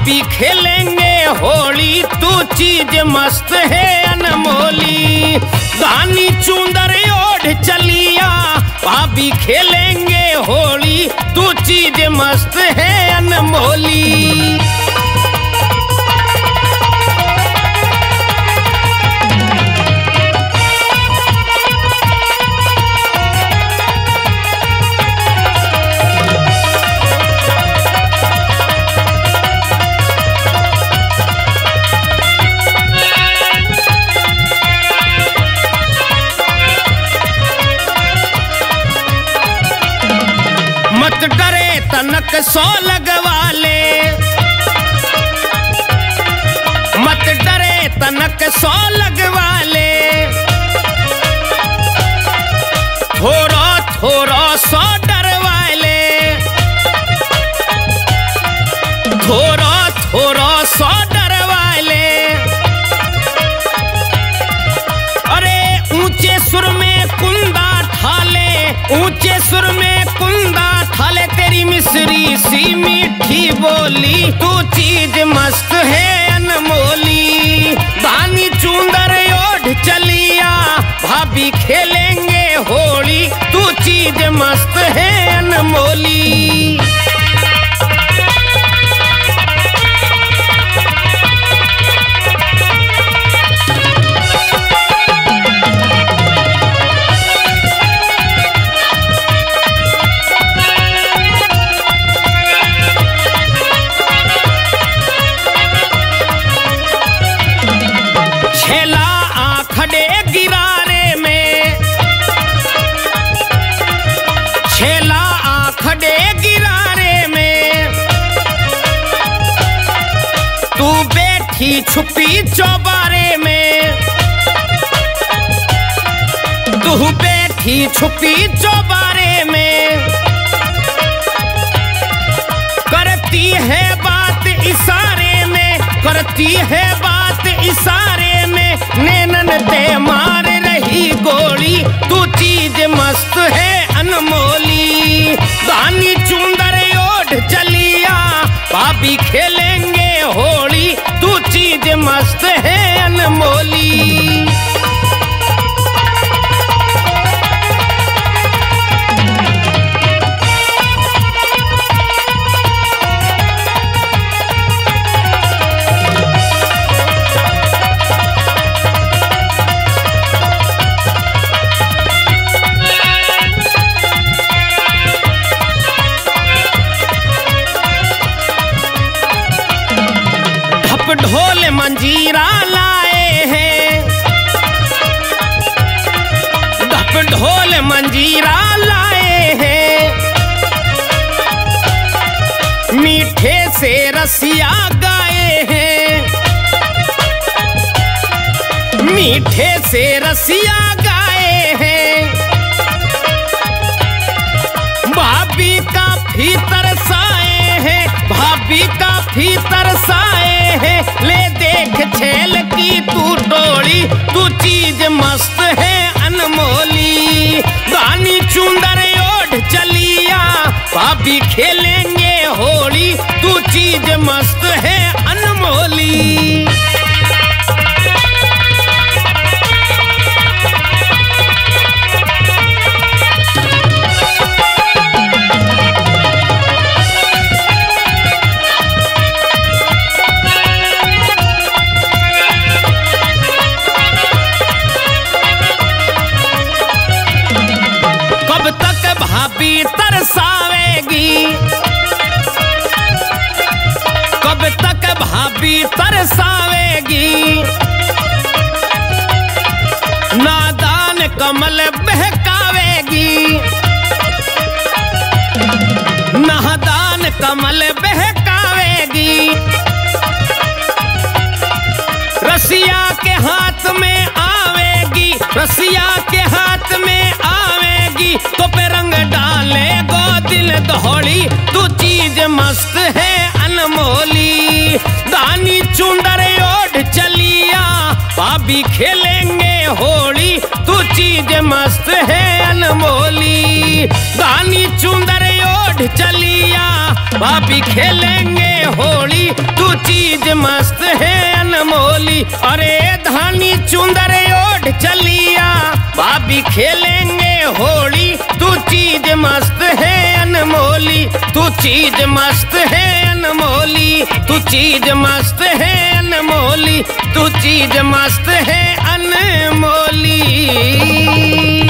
भाभी खेलेंगे होली, तू चीज मस्त है अनमोली। दानी चुंदर ओढ़ चलिया, भाभी खेलेंगे होली, तू चीज मस्त है अनमोली। मत डरे तनक सो लगवा ले, मत डरे तनक सो लगवा ले। थोड़ा थोड़ा सो डरवा ले, थोड़ा थोड़ा सो डरवा ले। अरे ऊंचे सुर में कुंदा ठाले, ऊंचे सुर में कुंदा ठाले, तेरी मिश्री सी मीठी बोली, तू चीज मस्त है अनमोली। दानी चुंदर ओढ़ चलिया, भाभी खेलेंगे होली, तू चीज मस्त है अनमोली। छेला आंखड़े गिरारे में, छेला आंखड़े गिरारे में, तू बैठी छुपी चौबारे में, तू बैठी छुपी चौबारे में। करती है बात इशारे में, करती है बात इशारे में, नैनन ते मार रही गोली, तू चीज मस्त है अनमोली। दानी चुंदर ओढ़ चलिया, भाभी खेलेंगे होली, तू चीज मस्त है अनमोली। ढोल मंजीरा लाए हैं, ढप ढोल मंजीरा लाए हैं, मीठे से रसिया गाए हैं, मीठे से रसिया गाए हैं। भाभी काफी तरसाए हैं, भाभी काफी तरसाए हैं, ले देख छेल की तू डोली, तू चीज मस्त है अनमोली। दानी चुंदर ओढ़ चलिया, भाभी खेलेंगे होली, तू चीज मस्त है अनमोली। कब तक भाभी तरसावेगी, कब तक भाभी तरसावेगी। नादान कमल बहकावेगी, नादान कमल बहकावेगी। रसिया के हाथ में आवेगी, रसिया के हाथ में आवेगी, तो पे रंग डाले गो दिल दौड़ी, तू चीज मस्त है अनमोली। दानी चुंदर ओढ़ चलिया, भाभी खेलेंगे होली, तू चीज मस्त है अनमोली। दानी चुंदर ओढ़ चलिया, भाभी खेलेंगे होली, तू चीज मस्त है अनमोली। अरे धानी चुंदर ओढ़ चलिया भाभी खेलेंगे होली। तू चीज मस्त है अनमोली, तू चीज मस्त है अनमोली, तू चीज मस्त है अनमोली, तू चीज मस्त है अनमोली।